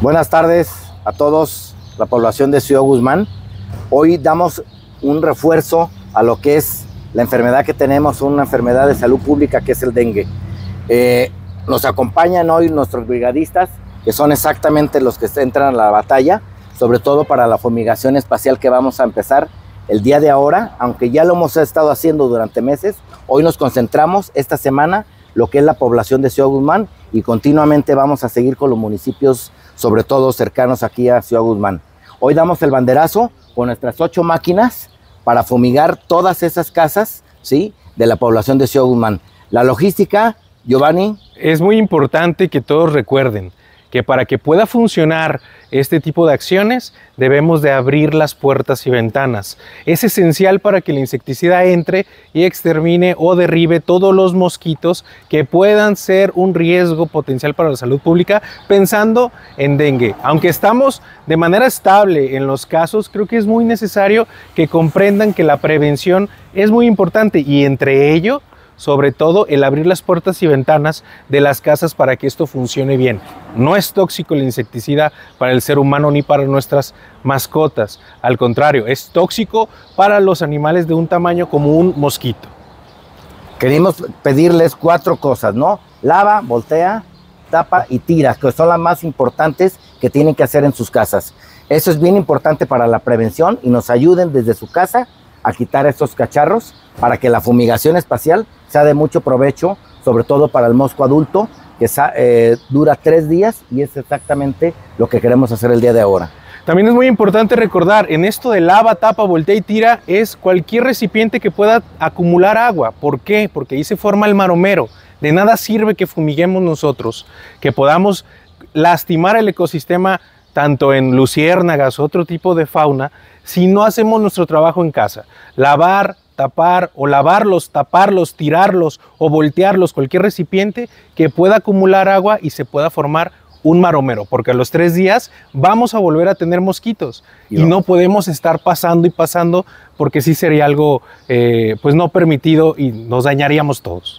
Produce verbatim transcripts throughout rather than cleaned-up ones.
Buenas tardes a todos, la población de Ciudad Guzmán. Hoy damos un refuerzo a lo que es la enfermedad que tenemos, una enfermedad de salud pública que es el dengue. Eh, nos acompañan hoy nuestros brigadistas, que son exactamente los que entran a la batalla, sobre todo para la fumigación espacial que vamos a empezar el día de ahora, aunque ya lo hemos estado haciendo durante meses. Hoy nos concentramos esta semana lo que es la población de Ciudad Guzmán y continuamente vamos a seguir con los municipios, sobre todo cercanos aquí a Ciudad Guzmán. Hoy damos el banderazo con nuestras ocho máquinas para fumigar todas esas casas, ¿sí?, de la población de Ciudad Guzmán. La logística, Giovanni. Es muy importante que todos recuerden que para que pueda funcionar este tipo de acciones debemos de abrir las puertas y ventanas. Es esencial para que el insecticida entre y extermine o derribe todos los mosquitos que puedan ser un riesgo potencial para la salud pública, pensando en dengue. Aunque estamos de manera estable en los casos, creo que es muy necesario que comprendan que la prevención es muy importante y entre ello, sobre todo, el abrir las puertas y ventanas de las casas para que esto funcione bien. No es tóxico el insecticida para el ser humano ni para nuestras mascotas. Al contrario, es tóxico para los animales de un tamaño como un mosquito. Queremos pedirles cuatro cosas, ¿no? Lava, voltea, tapa y tira, que son las más importantes que tienen que hacer en sus casas. Eso es bien importante para la prevención y nos ayuden desde su casa a quitar estos cacharros para que la fumigación espacial sea de mucho provecho, sobre todo para el mosco adulto, que eh, dura tres días y es exactamente lo que queremos hacer el día de ahora. También es muy importante recordar, en esto de lava, tapa, voltea y tira, es cualquier recipiente que pueda acumular agua. ¿Por qué? Porque ahí se forma el maromero. De nada sirve que fumiguemos nosotros, que podamos lastimar el ecosistema tanto en luciérnagas, otro tipo de fauna, si no hacemos nuestro trabajo en casa. Lavar, tapar o lavarlos, taparlos, tirarlos o voltearlos, cualquier recipiente que pueda acumular agua y se pueda formar un maromero, porque a los tres días vamos a volver a tener mosquitos y no, y no podemos estar pasando y pasando, porque sí sería algo eh, pues no permitido y nos dañaríamos todos.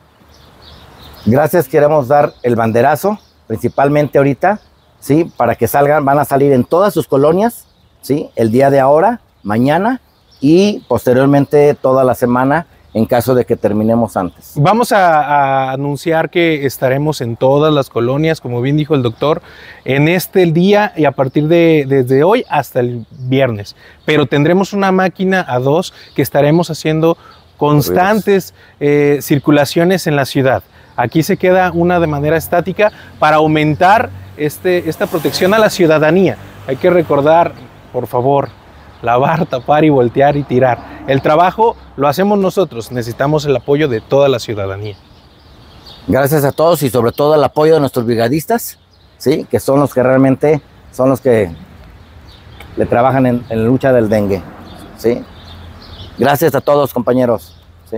Gracias, queremos dar el banderazo, principalmente ahorita, ¿sí?, para que salgan, van a salir en todas sus colonias, ¿sí?, el día de ahora, mañana y posteriormente toda la semana en caso de que terminemos antes. Vamos a, a anunciar que estaremos en todas las colonias, como bien dijo el doctor, en este día y a partir de desde hoy hasta el viernes. Pero tendremos una máquina a dos que estaremos haciendo constantes eh, circulaciones en la ciudad. Aquí se queda una de manera estática para aumentar este, esta protección a la ciudadanía. Hay que recordar, por favor, lavar, tapar y voltear y tirar. El trabajo lo hacemos nosotros, necesitamos el apoyo de toda la ciudadanía. Gracias a todos y sobre todo el apoyo de nuestros brigadistas, ¿sí?, que son los que realmente son los que le trabajan en, en la lucha del dengue, ¿sí? Gracias a todos, compañeros, ¿sí?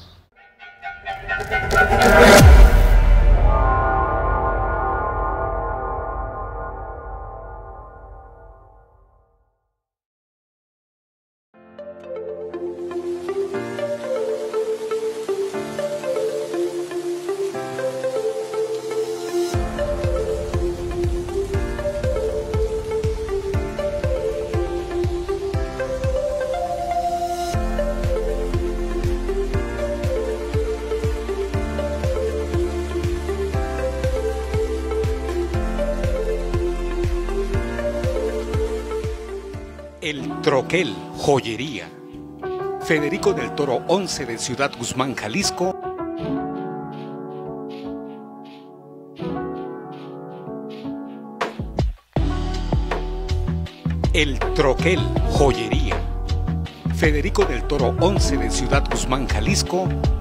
El Troquel, joyería. Federico del Toro once de Ciudad Guzmán, Jalisco. El Troquel, joyería. Federico del Toro once de Ciudad Guzmán, Jalisco.